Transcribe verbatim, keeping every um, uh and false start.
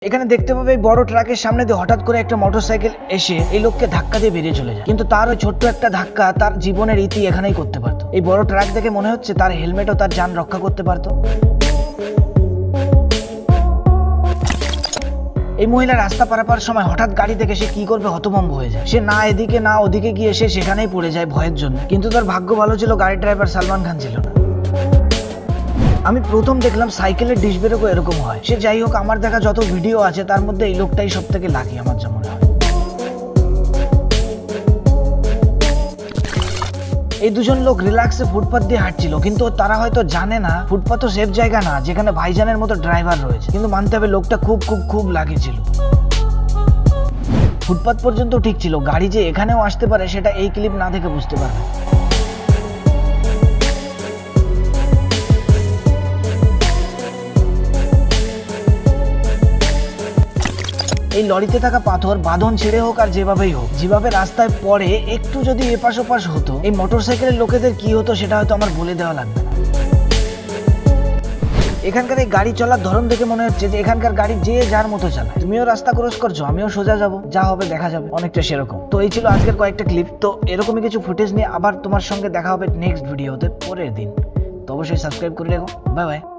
এখানে দেখতে পাবে এই বড় ট্রাকের সামনে দিয়ে হঠাৎ করে একটা মোটরসাইকেল এসে এই লোককে ধাক্কা দিয়ে বেরিয়ে চলে যায়, কিন্তু তার ওই ছোট্ট একটা ধাক্কা তার জীবনের ইতি এখানেই করতে পারতো। এই বড় ট্রাক দেখে মনে হচ্ছে তার হেলমেটও তার যান রক্ষা করতে পারতো। এই মহিলা রাস্তা পারাপার সময় হঠাৎ গাড়ি দেখে সে কি করবে হতভম্ব হয়ে যায়। সে না এদিকে না ওদিকে গিয়ে সে সেখানেই পড়ে যায় ভয়ের জন্য, কিন্তু তার ভাগ্য ভালো ছিল গাড়ির ড্রাইভার সালমান খান ছিল না। আমি প্রথম দেখলাম সাইকেলের ডিশ ব্রেকও এরকম হয়। সে যাই হোক, আমার দেখা যত ভিডিও আছে তার মধ্যে এই লোকটাই সব থেকে লাকি আমার যা মনে হয়। এই দুজন লোক রিল্যাক্সে ফুটপাথ দিয়ে হাঁটছিল, কিন্তু তারা হয়তো জানে না ফুটপাথও সেফ জায়গা না যেখানে ভাইজানের মতো ড্রাইভার রয়েছে। কিন্তু মানতে হবে লোকটা খুব খুব খুব লাকি ছিল। ফুটপাথ পর্যন্ত ঠিক ছিল, গাড়ি যে এখানেও আসতে পারে সেটা এই ক্লিপ না দেখে বুঝতে পারবে। এই লরিতে থাকা পাথর বাঁধন ছেড়ে হোক আর যেভাবেই হোক, যেভাবে রাস্তায় পড়ে একটু যদি এপাশ ওপাশ হতো এই মোটরসাইকেলের লোকেদের কি হতো সেটা হয়তো আমার বলে দেওয়া লাগবে না। এখানকার এই গাড়ি চলার ধরন দেখে মনে হচ্ছে যে এখানকার গাড়ি যে যার মতো চালায়। তুমিও রাস্তা ক্রস করছো, আমিও সোজা যাবো, যা হবে দেখা যাবে, অনেকটা সেরকম। তো এই ছিল আজকের কয়েকটা ক্লিপ। তো এরকমই কিছু ফুটেজ নিয়ে আবার তোমার সঙ্গে দেখা হবে নেক্সট ভিডিওতে পরের দিন। তো অবশ্যই সাবস্ক্রাইব করে রেখো। Bye by.